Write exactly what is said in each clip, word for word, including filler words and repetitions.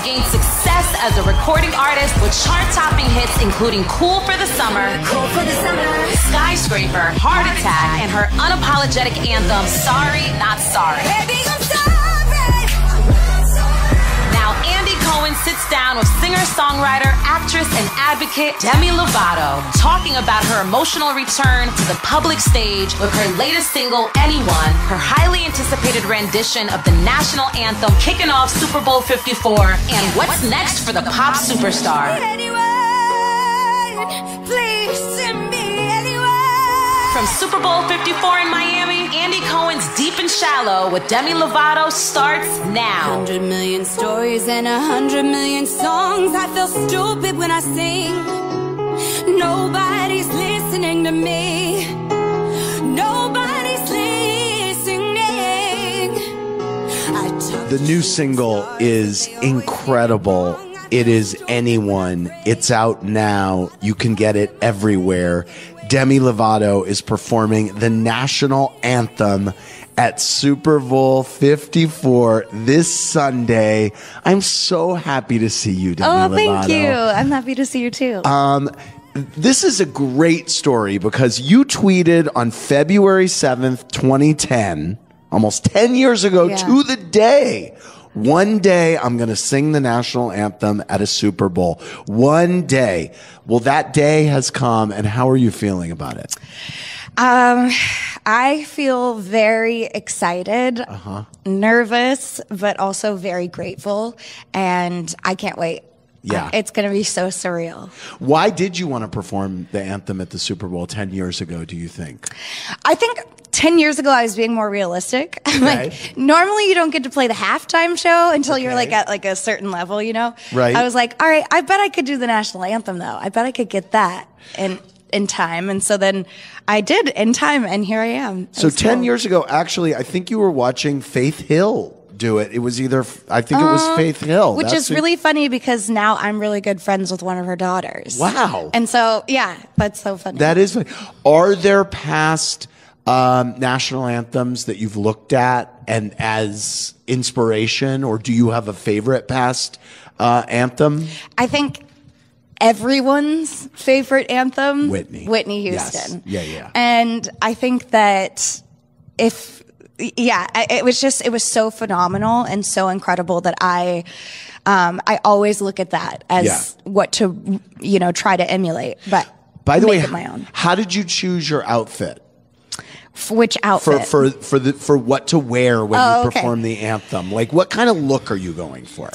gained success as a recording artist with chart-topping hits including Cool for the Summer, Cool for the Summer, Skyscraper, Heart Attack, and her unapologetic anthem, Sorry, Not Sorry. Baby, I'm sorry. Now Andy Cohen sits down with singer-songwriter, actress, and advocate Demi Lovato, talking about her emotional return to the public stage with her latest single, Anyone, her highly anticipated rendition of the national anthem kicking off Super Bowl fifty-four, and what's next for the pop superstar. Anyone, please send me anyone. From Super Bowl fifty-four in Miami, Andy Cohen's Deep and Shallow with Demi Lovato starts now. Hundred million stories and a hundred million songs. I feel stupid when I sing. Nobody's listening to me. Nobody's listening. I the new single is incredible. It is Anyone. It's out now. You can get it everywhere. Demi Lovato is performing the national anthem at Super Bowl fifty-four this Sunday. I'm so happy to see you, Demi Lovato. Oh, thank you. I'm happy to see you too. Um, this is a great story because you tweeted on February seventh, twenty ten, almost ten years ago Yeah. to the day. One day I'm going to sing the national anthem at a Super Bowl. One day. Well, that day has come, and how are you feeling about it? Um, I feel very excited, Uh-huh. nervous, but also very grateful, and I can't wait. Yeah. Uh, It's going to be so surreal. Why did you want to perform the anthem at the Super Bowl ten years ago, do you think? I think ten years ago I was being more realistic. Like, normally you don't get to play the halftime show until you're like at like a certain level, you know? Right. I was like, all right, I bet I could do the national anthem though. I bet I could get that in in time. And so then I did in time, and here I am. It So was ten cool. years ago, actually, I think you were watching Faith Hill do it. It was either, I think it was Uh, Faith Hill. Which That's is who- really funny because now I'm really good friends with one of her daughters. Wow. And so, yeah, that's so funny. That is funny. Are there past um, national anthems that you've looked at and as inspiration, or do you have a favorite past uh, anthem? I think everyone's favorite anthem, Whitney. Whitney Yes. Houston. Yeah, yeah. And I think that if, yeah, I- it was just, it was so phenomenal and so incredible that I, um, I always look at that as Yeah. what to, you know, try to emulate, but By the make way, it my own. how did you choose your outfit? For which For outfit? for for the for what to wear when Oh, you okay. perform the anthem? Like, what kind of look are you going for?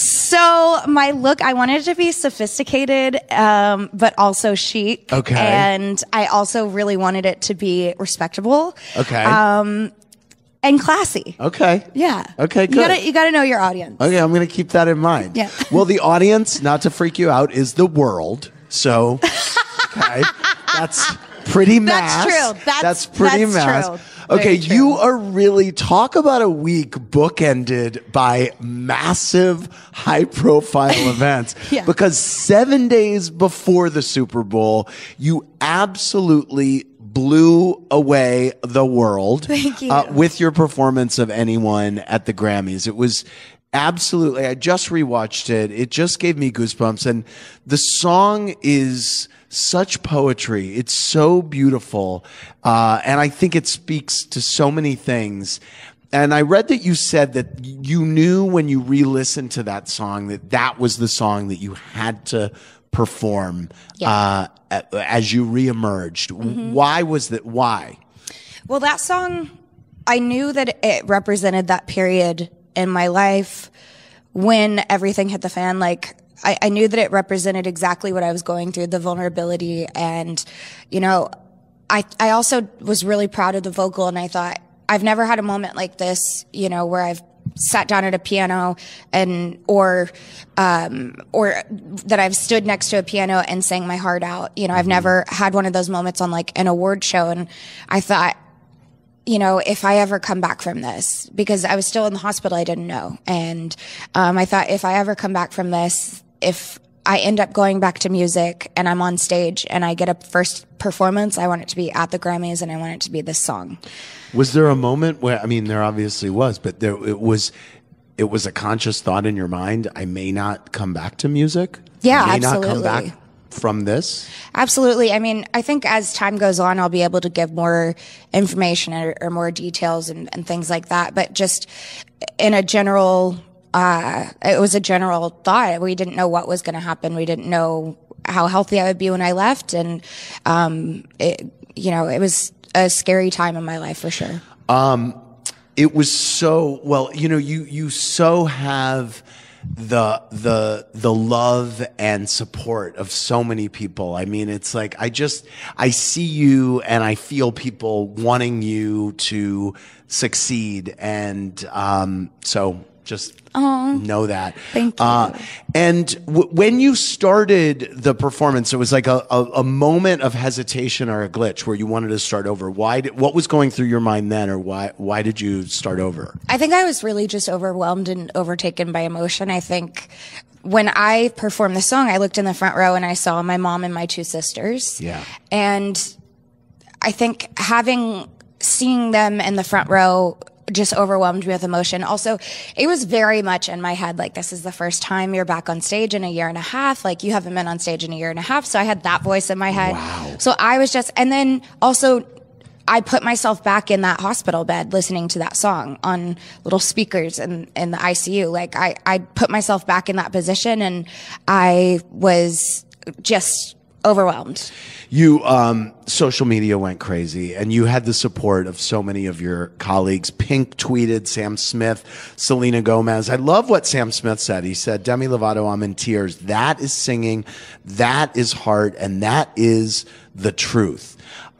So my look, I wanted it to be sophisticated, um, but also chic. Okay. And I also really wanted it to be respectable. Okay. Um, and classy. Okay. Yeah. Okay, You good. gotta, you gotta know your audience. Okay, I'm going to keep that in mind. Yeah. Well, the audience, not to freak you out, is the world. So, okay, that's pretty mass. That's true. That's- pretty that's mass. true. Okay, Very true. you are really, talk about a week bookended by massive, high-profile events. Yeah. Because seven days before the Super Bowl, you absolutely blew away the world. Thank you. Uh, with your performance of Anyone at the Grammys. It was absolutely, I just rewatched it. It just gave me goosebumps. And the song is such poetry. It's so beautiful. Uh, and I think it speaks to so many things. And I read that you said that you knew when you re-listened to that song that that was the song that you had to perform uh, as you reemerged. Mm-hmm. Why was that? Why? Well, that song, I knew that it represented that period in my life when everything hit the fan. Like, I, I knew that it represented exactly what I was going through, the vulnerability. And, you know, I, I also was really proud of the vocal, and I thought, I've never had a moment like this, you know, where I've sat down at a piano and, or, um, or that I've stood next to a piano and sang my heart out. You know, I've never had one of those moments on like an award show. And I thought, you know, if I ever come back from this, because I was still in the hospital, I didn't know. And, um, I thought if I ever come back from this, if I end up going back to music and I'm on stage and I get a first performance, I want it to be at the Grammys, and I want it to be this song. Was there a moment where, I mean, there obviously was, but there, it was, it was a conscious thought in your mind, I may not come back to music? Yeah, I may absolutely. not come back from this? Absolutely. I mean, I think as time goes on, I'll be able to give more information or, or more details and, and things like that. But just in a general, uh, it was a general thought. We didn't know what was going to happen. We didn't know how healthy I would be when I left. And, um, it, you know, it was a scary time in my life for sure. Um, it was so, well, you know, you, you so have the the the love and support of so many people. I mean, it's like I just I see you and I feel people wanting you to succeed, and um, so just Aww. know that. Thank you. Uh, and w- when you started the performance, it was like a, a, a moment of hesitation or a glitch where you wanted to start over. Why? Did, what was going through your mind then, or why? Why did you start over? I think I was really just overwhelmed and overtaken by emotion. I think when I performed the song, I looked in the front row and I saw my mom and my two sisters. Yeah. And I think having seeing them in the front row just overwhelmed me with emotion. Also, it was very much in my head, like, this is the first time you're back on stage in a year and a half. Like, you haven't been on stage in a year and a half. So I had that voice in my head. Wow. So I was just, and then also I put myself back in that hospital bed listening to that song on little speakers in, in the I C U. Like, I, I put myself back in that position and I was just overwhelmed. You, um, social media went crazy and you had the support of so many of your colleagues. Pink tweeted Sam Smith, Selena Gomez. I love what Sam Smith said. He said, Demi Lovato, I'm in tears. That is singing. That is heart. And that is the truth.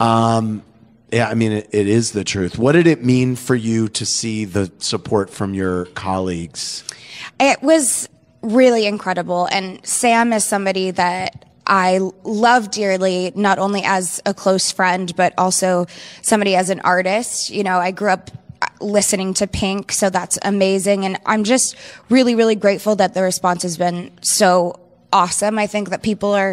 Um, yeah, I mean, it, it is the truth. What did it mean for you to see the support from your colleagues? It was really incredible. And Sam is somebody that I love dearly, not only as a close friend, but also somebody as an artist. You know, I grew up listening to Pink, so that's amazing. And I'm just really, really grateful that the response has been so awesome. I think that people are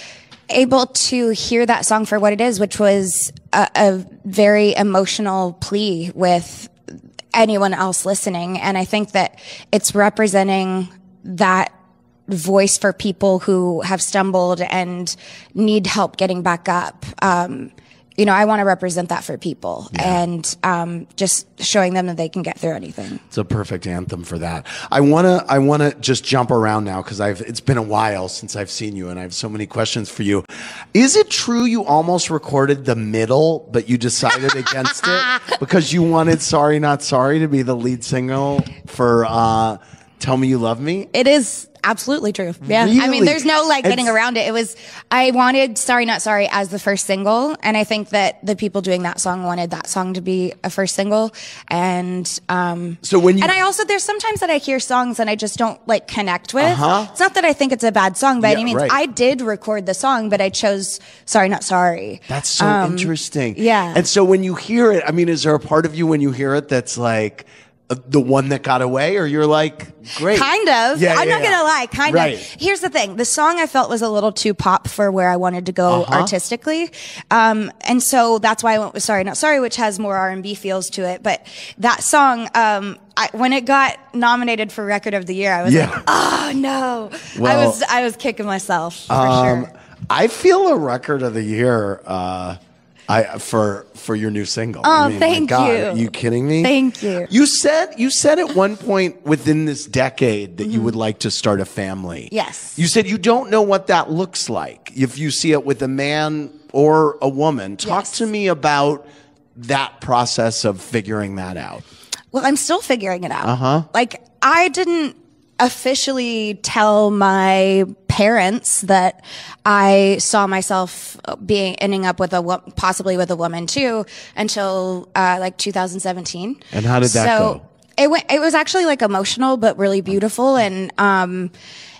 able to hear that song for what it is, which was a, a very emotional plea with anyone else listening. And I think that it's representing that voice for people who have stumbled and need help getting back up. Um, you know, I want to represent that for people yeah. and um, just showing them that they can get through anything. It's a perfect anthem for that. I want to I want to just jump around now because I've it's been a while since I've seen you and I have so many questions for you. Is it true you almost recorded the middle, but you decided against it because you wanted Sorry Not Sorry to be the lead single for uh, Tell Me You Love Me? It is absolutely true. Yeah. Really? I mean, there's no like getting It's, around it. It was, I wanted Sorry Not Sorry as the first single. And I think that the people doing that song wanted that song to be a first single. And, um, so when you, and I also, there's sometimes that I hear songs and I just don't like connect with. Uh-huh. It's not that I think it's a bad song by Yeah, any means. right. I did record the song, but I chose Sorry Not Sorry. That's so Um, interesting. yeah. And so when you hear it, I mean, is there a part of you when you hear it that's like, uh, the one that got away, or you're like, great? Kind of. Yeah, I'm yeah, not yeah. gonna lie. Kind Right. of. Here's the thing. The song I felt was a little too pop for where I wanted to go Uh-huh. artistically. Um, and so that's why I went with Sorry Not Sorry, which has more R and B feels to it. But that song, um, I, when it got nominated for Record of the Year, I was Yeah. like, oh no. Well, I was, I was kicking myself for Um, sure. I feel a record of the year, uh, I, for, for your new single. Oh, I mean, my thank God, you. Are you kidding me? Thank you. You said, you said at one point within this decade that you would like to start a family. Yes. You said you don't know what that looks like. If you see it with a man or a woman, talk Yes. to me about that process of figuring that out. Well, I'm still figuring it out. Uh-huh. Like, I didn't officially tell my parents that I saw myself being ending up with a wo- possibly with a woman too until uh, like two thousand seventeen. And how did that so go? It went. It was actually like emotional, but really beautiful. And um,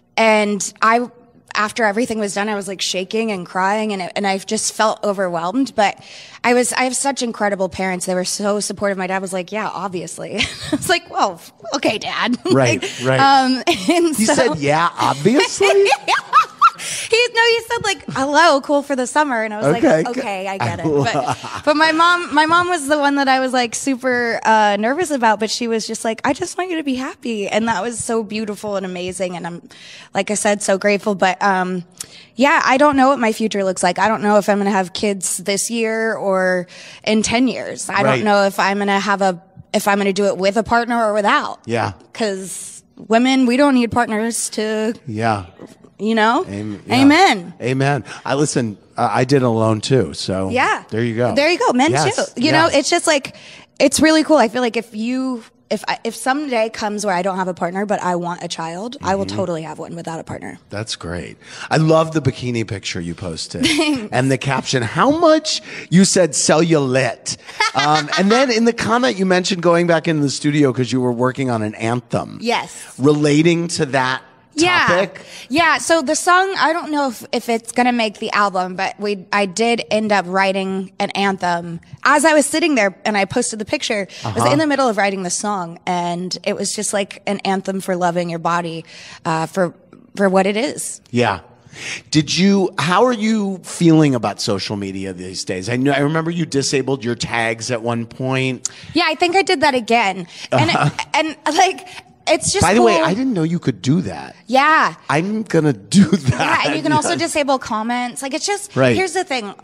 and I. After everything was done, I was like shaking and crying and, it, and I just felt overwhelmed, but I was, I have such incredible parents. They were so supportive. My dad was like, yeah, obviously. I was like, well, okay, Dad. Right, like, right. Um, and He so, said, yeah, obviously. he no, he said like, "Hello, cool for the summer," and I was Okay. like, "Okay, I get it." But, but my mom, my mom was the one that I was like super uh, nervous about. But she was just like, "I just want you to be happy," and that was so beautiful and amazing. And I'm, like I said, so grateful. But um, yeah, I don't know what my future looks like. I don't know if I'm going to have kids this year or in ten years. I Right. don't know if I'm going to have a if I'm going to do it with a partner or without. Yeah. Because women, we don't need partners to, Yeah. you know? Am- yeah. Amen. Amen. I listen, uh, I did alone too. So Yeah. there you go. There you go. Men Yes. too. You Yeah. know, it's just like, it's really cool. I feel like if you, if I, if someday comes where I don't have a partner, but I want a child, I will totally have one without a partner. That's great. I love the bikini picture you posted and the caption. How much you said cellulite. Um, and then in the comment, you mentioned going back into the studio because you were working on an anthem. Yes. Relating to that topic. Yeah. Yeah. So the song, I don't know if, if it's going to make the album, but we, I did end up writing an anthem as I was sitting there and I posted the picture. I was in the middle of writing the song and it was just like an anthem for loving your body, uh, for, for what it is. Yeah. Did you, how are you feeling about social media these days? I know, I remember you disabled your tags at one point. Yeah. I think I did that again. And, it, and like, it's just By the cool. way, I didn't know you could do that. Yeah. I'm going to do that. Yeah, and you can also Yes. disable comments. Like, it's just, Right. here's the thing.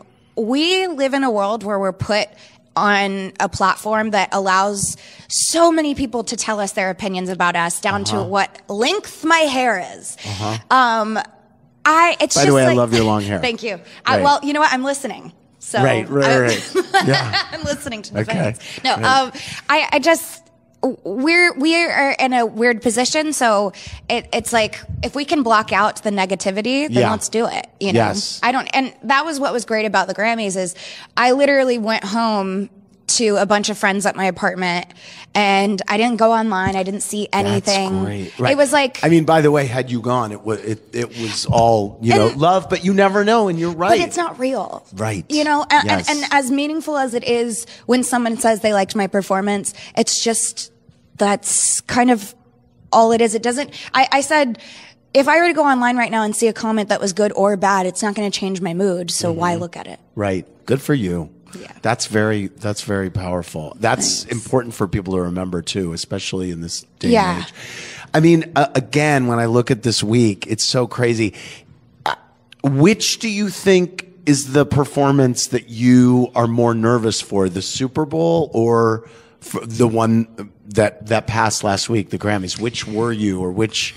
We live in a world where we're put on a platform that allows so many people to tell us their opinions about us, down Uh-huh. to what length my hair is. Um, I, it's By just the way, I like- love your long hair. Thank you. I, Right. well, you know what? I'm listening. So Right, right, I- right. Yeah. I'm listening to the Okay. fans. No, Right. um, I, I just, we're, we are in a weird position. So it, it's like, if we can block out the negativity, then Yeah. let's do it. You know, Yes. I don't, and that was what was great about the Grammys is I literally went home to a bunch of friends at my apartment and I didn't go online. I didn't see anything. That's great. Right. It was like, I mean, by the way, had you gone, it was it, it was all you know, And- love, but you never know, and you're right. but it's not real. Right. You know, and, Yes. and, and as meaningful as it is when someone says they liked my performance, it's just, that's kind of all it is. It doesn't, I, I said, if I were to go online right now and see a comment that was good or bad, it's not going to change my mood. So why look at it? Right. Good for you. Yeah. That's very that's very powerful. That's important for people to remember too, especially in this day Yeah. and age. I mean, uh, again, when I look at this week, it's so crazy. Uh, which do you think is the performance that you are more nervous for, the Super Bowl or for the one that that passed last week, the Grammys? Which were you, or which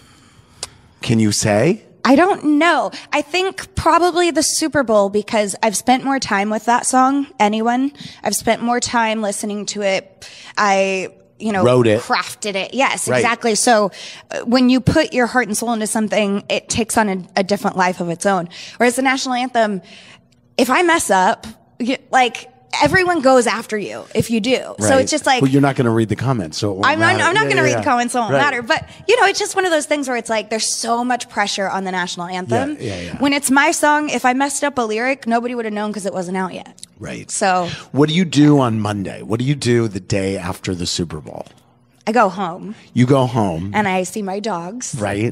can you say? I don't know. I think probably the Super Bowl because I've spent more time with that song, Anyone. I've spent more time listening to it. I, you know, Wrote it. crafted it. Yes, Right. exactly. So uh, when you put your heart and soul into something, it takes on a, a different life of its own. Whereas the national anthem, if I mess up, you, like everyone goes after you if you do. So Right. it's just like, well, you're not going to read the comments, so it won't I'm not, matter. I'm not Yeah, going to yeah, read yeah. the comments, so it won't Right. matter. But, you know, it's just one of those things where it's like, there's so much pressure on the national anthem. Yeah, yeah, yeah. When it's my song, if I messed up a lyric, nobody would have known because it wasn't out yet. Right. So What do you do on Monday? What do you do the day after the Super Bowl? I go home You go home, and I see my dogs. right?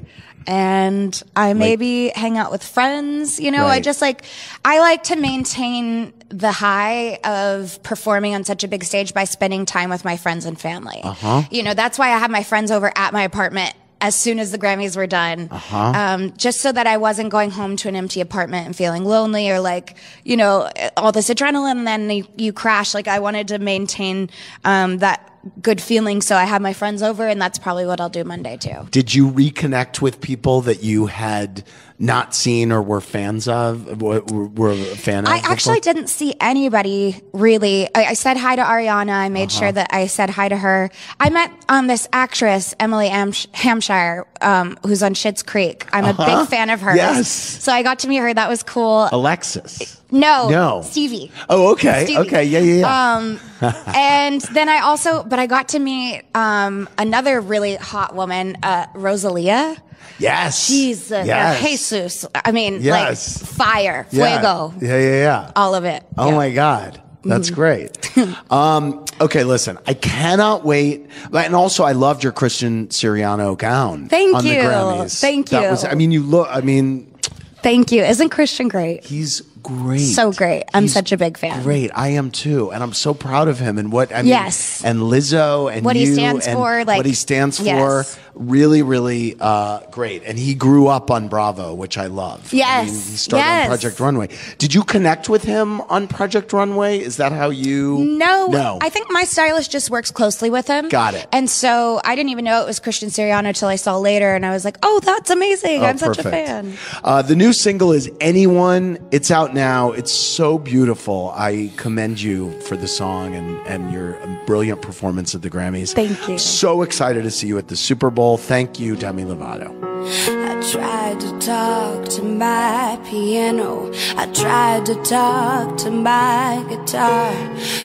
And I maybe hang out with friends. You know, I Right. just like, I like to maintain the high of performing on such a big stage by spending time with my friends and family. Uh-huh. You know, that's why I had my friends over at my apartment as soon as the Grammys were done. Uh-huh. Um, just so that I wasn't going home to an empty apartment and feeling lonely or like, you know, all this adrenaline and then you, you crash. Like I wanted to maintain, um, that good feeling. So I had my friends over and that's probably what I'll do Monday too. Did you reconnect with people that you had not seen or were fans of, were, were a fan of? I actually before? didn't see anybody really. I, I said hi to Ariana. I made Uh-huh. sure that I said hi to her. I met um, this actress, Emily Amsh- Hampshire, um, who's on Schitt's Creek. I'm Uh-huh. a big fan of hers. Yes. So I got to meet her. That was cool. Alexis. no, No. Stevie. Oh, okay. Stevie. Okay. Yeah, yeah, yeah. Um, and then I also, but I got to meet um, another really hot woman, uh, Rosalia. yes. She's uh, yes. Jesus. I mean, Yes. like fire, Yeah. fuego, Yeah, yeah, yeah. all of it. Oh Yeah. my God. That's Mm-hmm. great. um, okay, listen, I cannot wait. And also, I loved your Christian Siriano gown. Thank on you. The Grammys. Thank That you. was, I mean, you look, I mean, Thank you. Isn't Christian great? He's great. So great. I'm He's such a big fan. Great. I am too. And I'm so proud of him and what, I mean, Yes. and Lizzo and What he you stands and for, like- what he stands Yes. for. Really, really uh, great. And he grew up on Bravo, which I love. I Yes. mean, he started Yes. on Project Runway. Did you connect with him on Project Runway? Is that how you? No, No. I think my stylist just works closely with him. Got it. And so I didn't even know it was Christian Siriano until I saw later, and I was like, "Oh, that's amazing! Oh, I'm such perfect. a fan." Uh, the new single is Anyone. It's out now. It's so beautiful. I commend you for the song and, and your brilliant performance at the Grammys. Thank you. So excited to see you at the Super Bowl. Thank you, Demi Lovato. I tried to talk to my piano. I tried to talk to my guitar.